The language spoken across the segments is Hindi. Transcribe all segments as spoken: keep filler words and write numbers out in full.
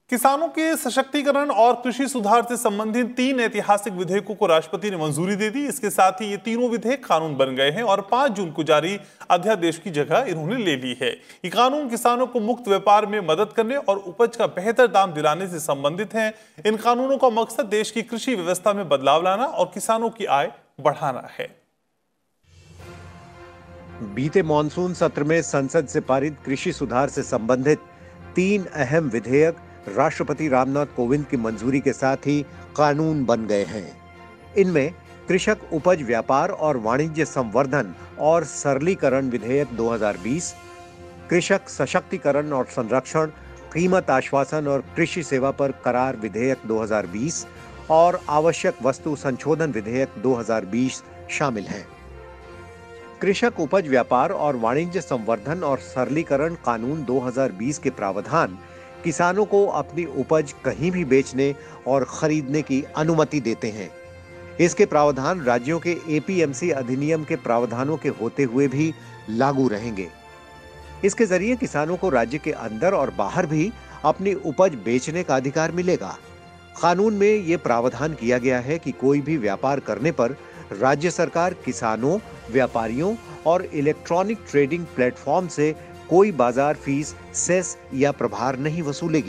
किसानों के सशक्तिकरण और कृषि सुधार से संबंधित तीन ऐतिहासिक विधेयकों को राष्ट्रपति ने मंजूरी दे दी। इसके साथ ही ये तीनों विधेयक कानून बन गए हैं और पाँच जून को जारी अध्यादेश की जगह इन्होंने ले ली है। ये कानून किसानों को मुक्त व्यापार में मदद करने और उपज का बेहतर दाम दिलाने से संबंधित हैं। इन कानूनों का मकसद देश की कृषि व्यवस्था में बदलाव लाना और किसानों की आय बढ़ाना है। बीते मॉनसून सत्र में संसद से पारित कृषि सुधार से संबंधित तीन अहम विधेयक राष्ट्रपति रामनाथ कोविंद की मंजूरी के साथ ही कानून बन गए हैं। इनमें कृषक उपज व्यापार और वाणिज्य संवर्धन और सरलीकरण विधेयक दो हज़ार बीस, कृषक सशक्तिकरण और संरक्षण, कीमत आश्वासन और कृषि सेवा पर करार विधेयक दो हज़ार बीस और आवश्यक वस्तु संशोधन विधेयक दो हज़ार बीस शामिल हैं। कृषक उपज व्यापार और वाणिज्य संवर्धन और सरलीकरण कानून दो हज़ार बीस के प्रावधान किसानों को अपनी उपज कहीं भी बेचने और खरीदने की अनुमति देते हैं। इसके प्रावधान राज्यों के ए पी एम सी अधिनियम के प्रावधानों के होते हुए भी लागू रहेंगे। इसके जरिए किसानों को राज्य के अंदर और बाहर भी अपनी उपज बेचने का अधिकार मिलेगा। कानून में यह प्रावधान किया गया है कि कोई भी व्यापार करने पर राज्य सरकार किसानों, व्यापारियों और इलेक्ट्रॉनिक ट्रेडिंग प्लेटफॉर्म से कोई बाजार फीस, सेस या प्रभार नहीं वसूलेगी।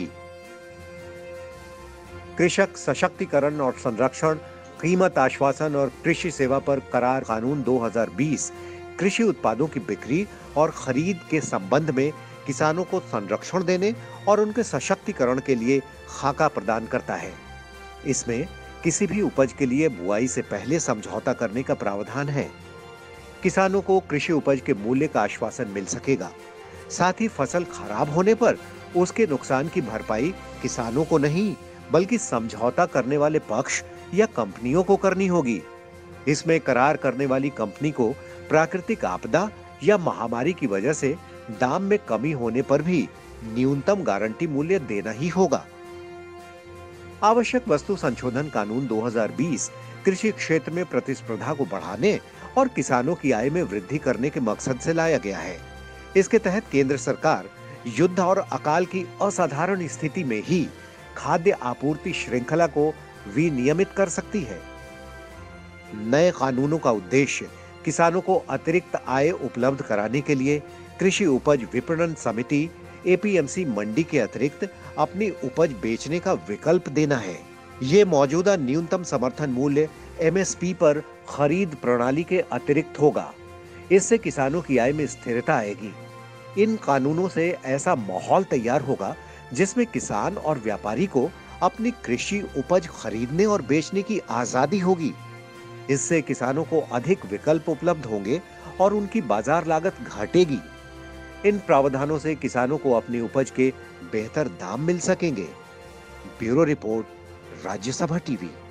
कृषक सशक्तिकरण और संरक्षण, कीमत आश्वासन और कृषि सेवा पर करार कानून दो हज़ार बीस कृषि उत्पादों की बिक्री और खरीद के संबंध में किसानों को संरक्षण देने और उनके सशक्तिकरण के लिए खाका प्रदान करता है। इसमें किसी भी उपज के लिए बुआई से पहले समझौता करने का प्रावधान है। किसानों को कृषि उपज के मूल्य का आश्वासन मिल सकेगा। साथ ही फसल खराब होने पर उसके नुकसान की भरपाई किसानों को नहीं बल्कि समझौता करने वाले पक्ष या कंपनियों को करनी होगी। इसमें करार करने वाली कंपनी को प्राकृतिक आपदा या महामारी की वजह से दाम में कमी होने पर भी न्यूनतम गारंटी मूल्य देना ही होगा। आवश्यक वस्तु संशोधन कानून दो हज़ार बीस कृषि क्षेत्र में प्रतिस्पर्धा को बढ़ाने और किसानों की आय में वृद्धि करने के मकसद से लाया गया है। इसके तहत केंद्र सरकार युद्ध और अकाल की असाधारण स्थिति में ही खाद्य आपूर्ति श्रृंखला को विनियमित कर सकती है। नए कानूनों का उद्देश्य किसानों को अतिरिक्त आय उपलब्ध कराने के लिए कृषि उपज विपणन समिति ए पी एम सी मंडी के अतिरिक्त अपनी उपज बेचने का विकल्प देना है। ये मौजूदा न्यूनतम समर्थन मूल्य एम एस पी पर खरीद प्रणाली के अतिरिक्त होगा। इससे किसानों की आय में स्थिरता आएगी। इन कानूनों से ऐसा माहौल तैयार होगा जिसमें किसान और व्यापारी को अपनी कृषि उपज खरीदने और बेचने की आजादी होगी। इससे किसानों को अधिक विकल्प उपलब्ध होंगे और उनकी बाजार लागत घटेगी। इन प्रावधानों से किसानों को अपनी उपज के बेहतर दाम मिल सकेंगे। Bureau report, Rajya Sabha TV.